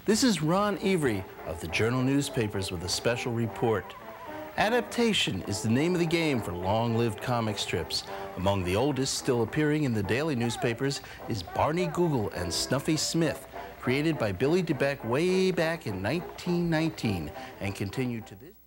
This is Ron Evry of the Journal Newspapers with a special report. Adaptation is the name of the game for long-lived comic strips. Among the oldest still appearing in the daily newspapers is Barney Google and Snuffy Smith, created by Billy DeBeck way back in 1919 and continued to this